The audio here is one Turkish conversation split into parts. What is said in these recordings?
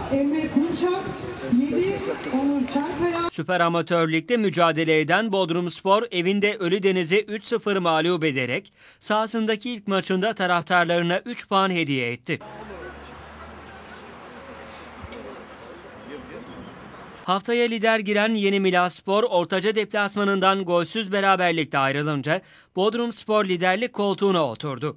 Emre Kunçak, 7 Onur Çankaya. Süper Amatör Lig'de mücadele eden Bodrumspor evinde Ölüdeniz'i 3-0 mağlup ederek sahasındaki ilk maçında taraftarlarına 3 puan hediye etti. Haftaya lider giren Yeni Milasspor Ortaca deplasmanından golsüz beraberlikte ayrılınca Bodrumspor liderlik koltuğuna oturdu.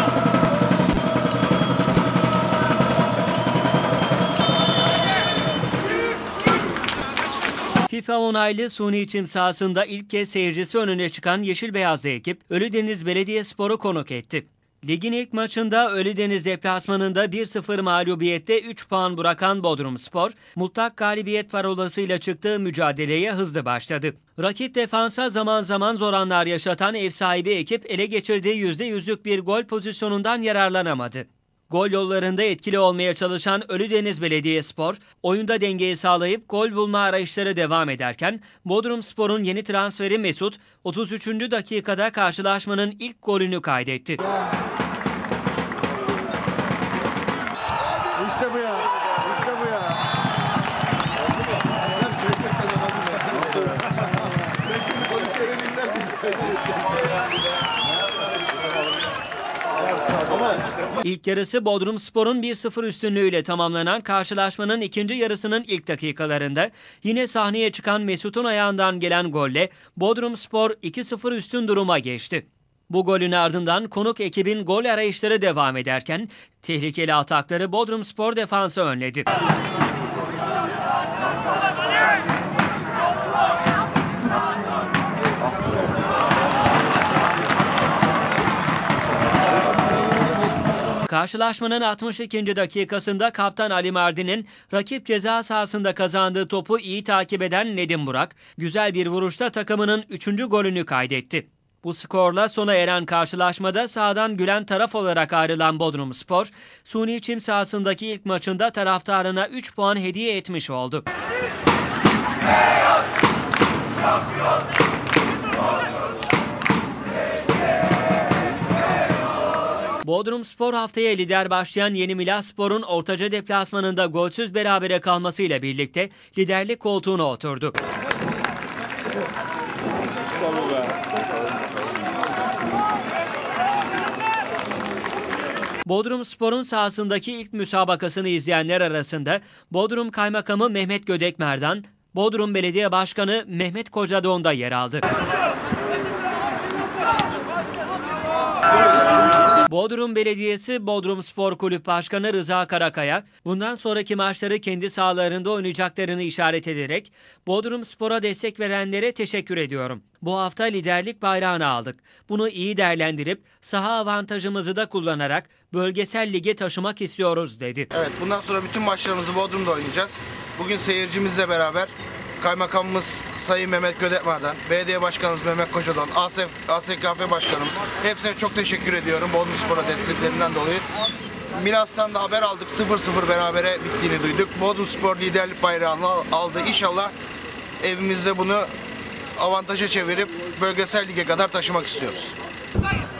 FIFA onaylı suni çim sahasında ilk kez seyircisi önüne çıkan Yeşil Beyazlı ekip Ölüdeniz Belediyespor'u konuk etti. Ligin ilk maçında Ölüdeniz deplasmanında 1-0 mağlubiyette 3 puan bırakan Bodrumspor, mutlak galibiyet parolasıyla çıktığı mücadeleye hızlı başladı. Rakip defansa zaman zaman zor anlar yaşatan ev sahibi ekip ele geçirdiği %100'lük bir gol pozisyonundan yararlanamadı. Gol yollarında etkili olmaya çalışan Ölüdeniz Belediyespor, oyunda dengeyi sağlayıp gol bulma arayışları devam ederken, Bodrumspor'un yeni transferi Mesut, 33. dakikada karşılaşmanın ilk golünü kaydetti. İşte bu ya, işte bu ya. İlk yarısı Bodrumspor'un 1-0 üstünlüğüyle tamamlanan karşılaşmanın ikinci yarısının ilk dakikalarında yine sahneye çıkan Mesut'un ayağından gelen golle Bodrumspor 2-0 üstün duruma geçti. Bu golün ardından konuk ekibin gol arayışları devam ederken tehlikeli atakları Bodrumspor defansı önledi. Karşılaşmanın 62. dakikasında kaptan Ali Mardin'in rakip ceza sahasında kazandığı topu iyi takip eden Nedim Burak, güzel bir vuruşta takımının 3. golünü kaydetti. Bu skorla sona eren karşılaşmada sahadan gülen taraf olarak ayrılan Bodrumspor, suni çim sahasındaki ilk maçında taraftarına 3 puan hediye etmiş oldu. Bodrumspor haftaya lider başlayan Yeni Milasspor'un Ortaca deplasmanında golsüz berabere kalmasıyla birlikte liderlik koltuğuna oturdu. Bodrumspor'un sahasındaki ilk müsabakasını izleyenler arasında Bodrum Kaymakamı Mehmet Gödekmerdan, Bodrum Belediye Başkanı Mehmet Kocadon da yer aldı. Bodrum Belediyesi Bodrumspor Kulüp Başkanı Rıza Karakaya, bundan sonraki maçları kendi sahalarında oynayacaklarını işaret ederek Bodrumspor'a destek verenlere teşekkür ediyorum. Bu hafta liderlik bayrağını aldık. Bunu iyi değerlendirip saha avantajımızı da kullanarak bölgesel lige taşımak istiyoruz dedi. Evet, bundan sonra bütün maçlarımızı Bodrum'da oynayacağız. Bugün seyircimizle beraber Kaymakamımız Sayın Mehmet Gödekmer'den, Belediye Başkanımız Mehmet Kocadan, ASKF Başkanımız, hepsine çok teşekkür ediyorum Bodrumspor'a desteklerinden dolayı. Milas'tan da haber aldık, 0-0 berabere bittiğini duyduk. Bodrumspor liderlik bayrağını aldı. İnşallah evimizde bunu avantaja çevirip bölgesel lige kadar taşımak istiyoruz.